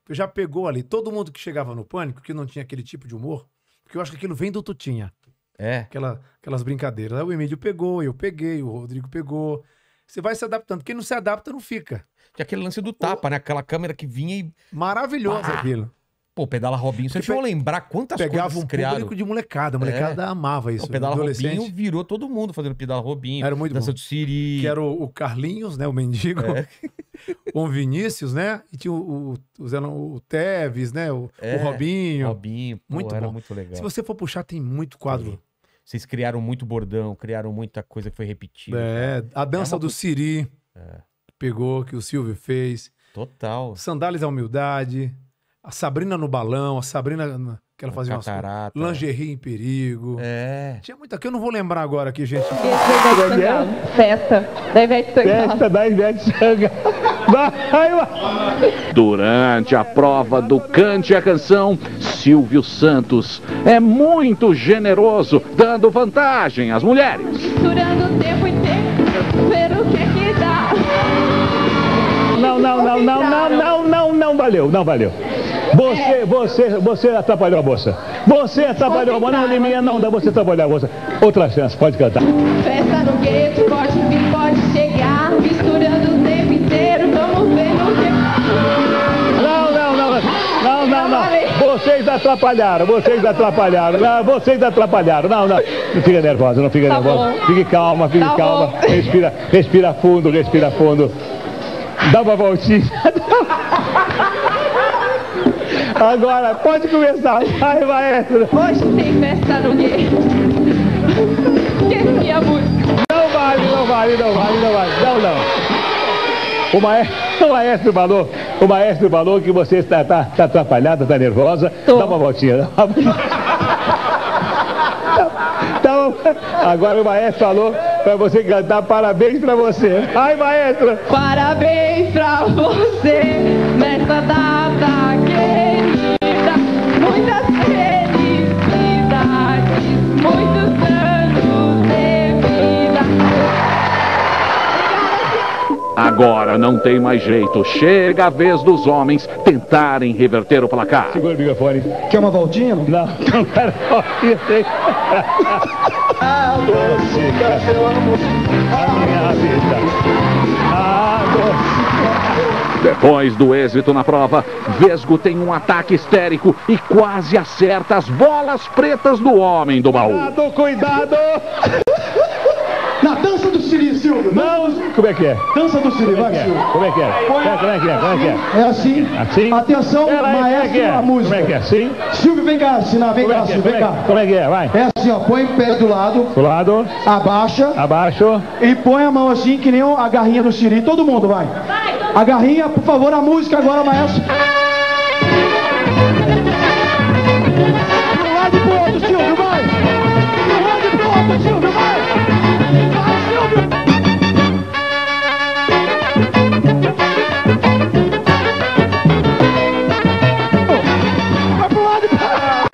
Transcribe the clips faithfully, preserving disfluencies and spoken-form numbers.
Porque já pegou ali todo mundo que chegava no Pânico, que não tinha aquele tipo de humor, porque eu acho que aquilo vem do Tutinha. É. Aquela, aquelas brincadeiras. Aí o Emílio pegou, eu peguei, o Rodrigo pegou. Você vai se adaptando. Quem não se adapta, não fica. Tinha aquele lance do tapa, né? Aquela câmera que vinha e... Maravilhoso Ah. aquilo. Pô, Pedala Robinho. Você Porque deixa eu lembrar quantas Pegava coisas um criaram. público de molecada. A molecada É. amava isso. O Pedala adolescente. Robinho virou todo mundo fazendo Pedala Robinho. Era muito Dança bom. do Siri. Que era o, o Carlinhos, né? O mendigo. É. Com o Vinícius, né? E tinha o, o, o, o Teves, né? O, É, o Robinho. Robinho. Pô, Muito era bom. muito legal. Se você for puxar, tem muito quadro. Vocês criaram muito bordão, criaram muita coisa que foi repetida. É, a dança É uma... do Siri. É. Pegou, que o Silvio fez. Total. Sandálias da Humildade. A Sabrina no Balão. A Sabrina, que ela fazia umas Catarata. coisas. Lingerie em Perigo. É. Tinha muita que eu não vou lembrar agora aqui, gente. Festa da Ivete Sangalo. Festa da Ivete Sangalo. Vai, vai. Durante a prova do Cante a Canção, Silvio Santos é muito generoso, dando vantagem às mulheres. Misturando o tempo inteiro, ver o que que dá. Não, não, não, não, não, não, não, não valeu, não valeu. Você, você, você atrapalhou a moça. Você atrapalhou a moça. Não, Liminha, não dá, você atrapalhou a moça. Outra chance, pode cantar. Festa no gueto, pode vir, pode chegar. Misturando o tempo inteiro, vamos ver no que... Não, não, não, não, não, não. Vocês atrapalharam, vocês atrapalharam. Não, vocês atrapalharam. Não, não. Não fica nervosa, não fica Tá nervosa. bom. Fique calma, fique Tá calma. bom. Respira, respira fundo, respira fundo. Dá uma voltinha. Agora, pode começar. Vai, maestro. Hoje tem festa no gueto. Esqueci a música. Não vale, não vale, não vale, não vale. Não, não. O maestro, o maestro falou, o maestro falou que você está, está, está atrapalhada, está nervosa. Tô. Dá uma voltinha. Então, agora o maestro falou para você cantar parabéns para você. Ai, maestro. Parabéns pra você nessa data querida. Muitas felicidades, muitos anos de vida. Agora não tem mais jeito. Chega a vez dos homens tentarem reverter o placar. Segura o microfone. Quer uma voltinha? Não, não quero voltinha. Ah, doce, eu amo A minha vida. Ah, doce. Depois do êxito na prova, Vesgo tem um ataque histérico e quase acerta as bolas pretas do homem do baú. Cuidado, cuidado. Na dança do Siri, Silvio. Não, como é que é? Dança do Siri, vai, Silvio. Como é que é? Como é que é? Como é que é? É assim. Assim? Atenção, Pera aí, como é maestro, que é? a música. Como é que é? Assim? Silvio, vem cá, assinar, vem Como cá, é que é? Silvio, Como vem é cá. que- como é que é? Vai. É assim, ó, põe o pé do lado, Do lado, abaixa abaixo. e põe a mão assim, que nem a garrinha do Siri. Todo mundo, vai. A garrinha, por favor, a música agora, maestro. Pro lado e pro outro, Silvio, vai. Pro lado e pro outro, Silvio, vai. Vai, Silvio. Vai pro lado e pro outro.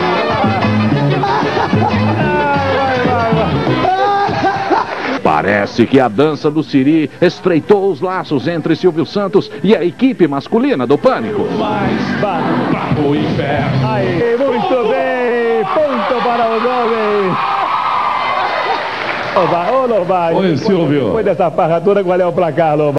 Parece que a dança do Siri estreitou os laços entre Silvio Santos e a equipe masculina do Pânico. Para o inferno. Aí, muito bem. Ponto para o nome. Ô, vai, ô, Lobato. Oi, Silvio. Depois dessa farra toda, qual é o placar, Lobato?